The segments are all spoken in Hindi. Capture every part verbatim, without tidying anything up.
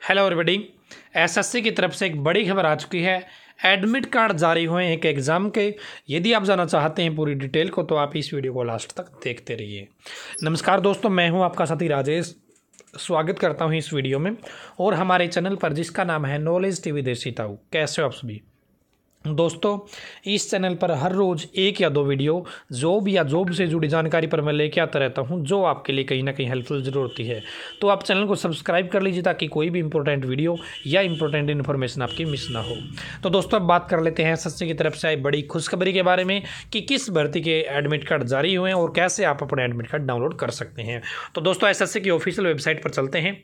Hello everybody. एसएससी की तरफ से एक बड़ी खबर आ चुकी है। एडमिट कार्ड जारी हुए हैं एक एग्ज़ाम के। यदि आप जानना चाहते हैं पूरी डिटेल को तो आप इस वीडियो को लास्ट तक देखते रहिए। नमस्कार दोस्तों, मैं हूं आपका साथी राजेश। स्वागत करता हूं इस वीडियो में और हमारे चैनल पर जिसका नाम है नॉलेज टीवी देसी ताऊ। कैसे हो आप सभी दोस्तों? इस चैनल पर हर रोज़ एक या दो वीडियो जॉब या जॉब से जुड़ी जानकारी पर मैं लेके आता रहता हूं, जो आपके लिए कहीं ना कहीं हेल्पफुल जरूर होती है। तो आप चैनल को सब्सक्राइब कर लीजिए ताकि कोई भी इंपॉर्टेंट वीडियो या इंपॉर्टेंट इन्फॉर्मेशन आपकी मिस ना हो। तो दोस्तों अब बात कर लेते हैं एसएससी की तरफ से आई बड़ी खुशखबरी के बारे में कि किस भर्ती के एडमिट कार्ड जारी हुए हैं और कैसे आप अपने एडमिट कार्ड डाउनलोड कर सकते हैं। तो दोस्तों एसएससी की ऑफिशियल वेबसाइट पर चलते हैं।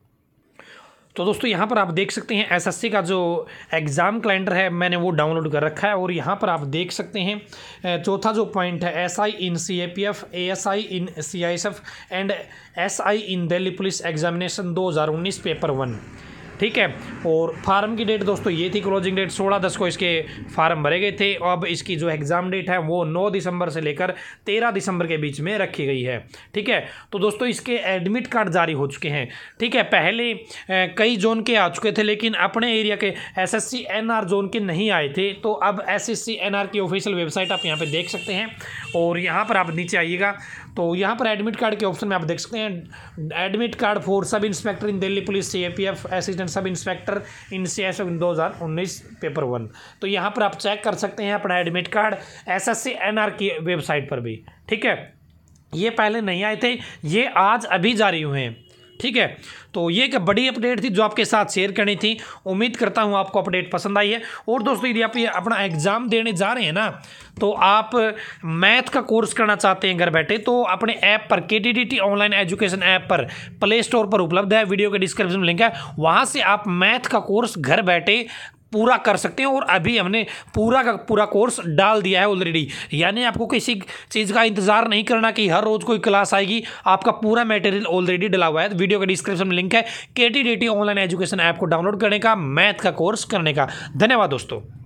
तो दोस्तों यहाँ पर आप देख सकते हैं एसएससी का जो एग्ज़ाम कैलेंडर है मैंने वो डाउनलोड कर रखा है और यहाँ पर आप देख सकते हैं चौथा जो पॉइंट है SI in CAPF, ASI in CISF and SI in Delhi police examination दो हज़ार उन्नीस पेपर वन। ठीक है, और फार्म की डेट दोस्तों ये थी, क्लोजिंग डेट सोलह दस को इसके फार्म भरे गए थे। अब इसकी जो एग्ज़ाम डेट है वो नौ दिसंबर से लेकर तेरह दिसंबर के बीच में रखी गई है। ठीक है, तो दोस्तों इसके एडमिट कार्ड जारी हो चुके हैं। ठीक है, पहले ए, कई जोन के आ चुके थे लेकिन अपने एरिया के एसएससी एनआर जोन के नहीं आए थे। तो अब एसएससी एनआर की ऑफिशियल वेबसाइट आप यहाँ पे देख सकते हैं और यहाँ पर आप नीचे आइएगा तो यहाँ पर एडमिट कार्ड के ऑप्शन में आप देख सकते हैं admit card for sub inspector in Delhi police CAPF assistant sub inspector in CSF in दो हज़ार उन्नीस पेपर वन। तो यहाँ पर आप चेक कर सकते हैं अपना एडमिट कार्ड एसएससी एनआर की वेबसाइट पर भी। ठीक है, ये पहले नहीं आए थे, ये आज अभी जारी हुए हैं। ठीक है, तो ये एक बड़ी अपडेट थी जो आपके साथ शेयर करनी थी। उम्मीद करता हूँ आपको अपडेट पसंद आई है। और दोस्तों यदि आप ये अपना एग्जाम देने जा रहे हैं ना, तो आप मैथ का कोर्स करना चाहते हैं घर बैठे, तो अपने ऐप पर केटीडीटी ऑनलाइन एजुकेशन ऐप पर प्ले स्टोर पर उपलब्ध है, वीडियो के डिस्क्रिप्शन में लिंक है, वहाँ से आप मैथ का कोर्स घर बैठे पूरा कर सकते हैं। और अभी हमने पूरा का पूरा कोर्स डाल दिया है ऑलरेडी, यानी आपको किसी चीज़ का इंतजार नहीं करना कि हर रोज़ कोई क्लास आएगी। आपका पूरा मटेरियल ऑलरेडी डला हुआ है। वीडियो के डिस्क्रिप्शन में लिंक है केटीडीटी ऑनलाइन एजुकेशन ऐप को डाउनलोड करने का, मैथ का कोर्स करने का। धन्यवाद दोस्तों।